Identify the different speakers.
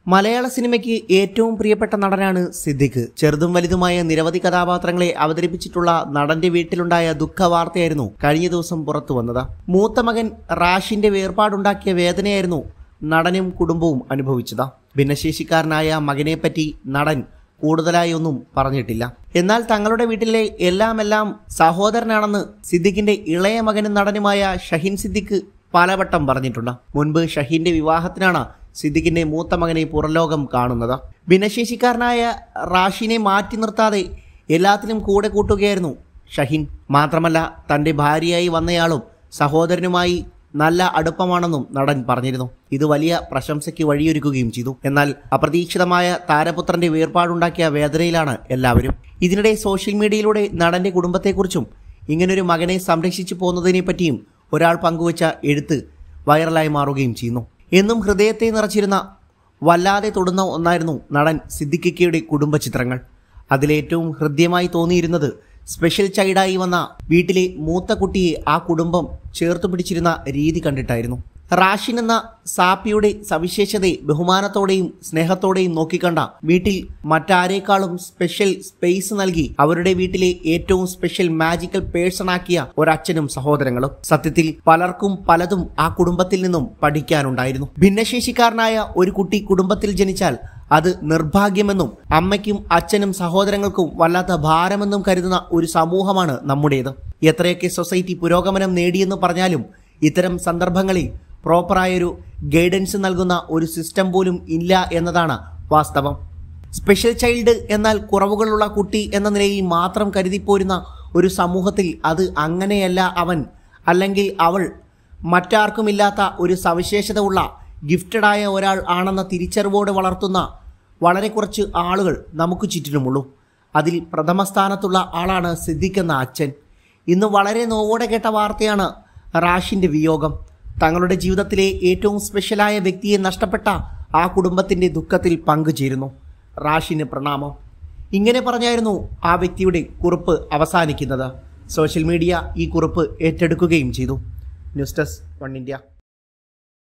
Speaker 1: മലയാള സിനിമയ്ക്ക് ഏറ്റവും പ്രിയപ്പെട്ട നടനാണ് സിദ്ദിഖ്. ചെറുതും വലുതുമായ നിരവധി കഥാപാത്രങ്ങളെ അവതരിപ്പിച്ചിട്ടുള്ള നടന്റെ വീട്ടിലുണ്ടായ ദുഃഖവാർത്തയായിരുന്നു കഴിഞ്ഞ ദിവസം പുറത്തു വന്നത്. മൂത്ത മകൻ റാഷിന്റെ വേർപാടുണ്ടാക്കിയ വേദനയായിരുന്നു നടനും കുടുംബവും അനുഭവിച്ചത്. ഭിന്നശേഷിക്കാരനായ മകനെപ്പറ്റി നടൻ കൂടുതലായി ഒന്നും പറഞ്ഞിട്ടില്ല. എന്നാൽ തങ്ങളുടെ വീട്ടിലെ എല്ലാം സഹോദരനാണെന്ന് സിദ്ദിഖിന്റെ ഇളയ മകനും നടനുമായ ഷഹീൻ സിദ്ദിഖ് പലവട്ടം പറഞ്ഞിട്ടുണ്ട്. മുൻപ് ഷഹീന്റെ വിവാഹത്തിനാണ് സിദ്ദിഖിന്റെ മൂത്ത മകനെ പുറലോകം കാണുന്നത്. ഭിന്നശേഷിക്കാരനായ റാഷിനെ മാറ്റി നിർത്താതെ എല്ലാത്തിനും കൂടെ കൂട്ടുകയായിരുന്നു ഷഹീൻ. മാത്രമല്ല തന്റെ ഭാര്യയായി വന്നയാളും സഹോദരനുമായി നല്ല അടുപ്പമാണെന്നും നടൻ പറഞ്ഞിരുന്നു. ഇത് വലിയ പ്രശംസയ്ക്ക് വഴിയൊരുക്കുകയും ചെയ്തു. എന്നാൽ അപ്രതീക്ഷിതമായ താരപുത്രന്റെ വേർപാടുണ്ടാക്കിയ വേദനയിലാണ് എല്ലാവരും. ഇതിനിടെ സോഷ്യൽ മീഡിയയിലൂടെ നടന്റെ കുടുംബത്തെക്കുറിച്ചും ഇങ്ങനൊരു മകനെ സംരക്ഷിച്ചു പോകുന്നതിനെ പറ്റിയും ഒരാൾ പങ്കുവച്ച എഴുത്ത് വൈറലായി മാറുകയും ചെയ്യുന്നു. എന്നും ഹൃദയത്തെ നിറച്ചിരുന്ന വല്ലാതെ തൊടുന്ന ഒന്നായിരുന്നു നടൻ സിദ്ദിഖിക്കയുടെ കുടുംബ ചിത്രങ്ങൾ. അതിലേറ്റവും ഹൃദ്യമായി തോന്നിയിരുന്നത് സ്പെഷ്യൽ ചൈൽഡായി വന്ന വീട്ടിലെ മൂത്ത കുട്ടിയെ ആ കുടുംബം ചേർത്തു പിടിച്ചിരുന്ന രീതി കണ്ടിട്ടായിരുന്നു. റാഷിൻ എന്ന സാപ്പിയുടെ സവിശേഷതയെ ബഹുമാനത്തോടെയും സ്നേഹത്തോടെയും നോക്കിക്കണ്ട വീട്ടിൽ മറ്റാരേക്കാളും സ്പെഷ്യൽ സ്പേസ് നൽകി അവരുടെ വീട്ടിലെ ഏറ്റവും സ്പെഷ്യൽ മാജിക്കൽ പേഴ്സൺ ആക്കിയ ഒരച്ഛനും സഹോദരങ്ങളും. സത്യത്തിൽ പലർക്കും പലതും ആ കുടുംബത്തിൽ നിന്നും പഠിക്കാനുണ്ടായിരുന്നു. ഭിന്നശേഷിക്കാരനായ ഒരു കുട്ടി കുടുംബത്തിൽ ജനിച്ചാൽ അത് നിർഭാഗ്യമെന്നും അമ്മയ്ക്കും അച്ഛനും സഹോദരങ്ങൾക്കും വല്ലാത്ത ഭാരമെന്നും കരുതുന്ന ഒരു സമൂഹമാണ് നമ്മുടേത്. എത്രയൊക്കെ സൊസൈറ്റി പുരോഗമനം നേടിയെന്ന് പറഞ്ഞാലും ഇത്തരം സന്ദർഭങ്ങളിൽ പ്രോപ്പറായൊരു ഗൈഡൻസ് നൽകുന്ന ഒരു സിസ്റ്റം പോലും ഇല്ല എന്നതാണ് വാസ്തവം. സ്പെഷ്യൽ ചൈൽഡ് എന്നാൽ കുറവുകളുള്ള കുട്ടി എന്ന നിലയിൽ മാത്രം കരുതിപ്പോരുന്ന ഒരു സമൂഹത്തിൽ അത് അങ്ങനെയല്ല അവൻ അല്ലെങ്കിൽ അവൾ മറ്റാർക്കുമില്ലാത്ത ഒരു സവിശേഷത ഉള്ള ഗിഫ്റ്റഡായ ഒരാൾ ആണെന്ന തിരിച്ചറിവോടെ വളർത്തുന്ന വളരെ കുറച്ച് ആളുകൾ നമുക്ക് ചുറ്റിനുമുള്ളൂ. അതിൽ പ്രഥമ സ്ഥാനത്തുള്ള ആളാണ് സിദ്ദിഖ് എന്ന അച്ഛൻ. ഇന്ന് വളരെ നോവോടെ കേട്ട വാർത്തയാണ് റാഷിന്റെ വിയോഗം. തങ്ങളുടെ ജീവിതത്തിലെ ഏറ്റവും സ്പെഷ്യലായ വ്യക്തിയെ നഷ്ടപ്പെട്ട ആ കുടുംബത്തിന്റെ ദുഃഖത്തിൽ പങ്കുചേരുന്നു. റാഷിന് പ്രണാമം. ഇങ്ങനെ പറഞ്ഞായിരുന്നു ആ വ്യക്തിയുടെ കുറിപ്പ് അവസാനിക്കുന്നത്. സോഷ്യൽ മീഡിയ ഈ കുറിപ്പ് ഏറ്റെടുക്കുകയും ചെയ്തു. News desk 1 India.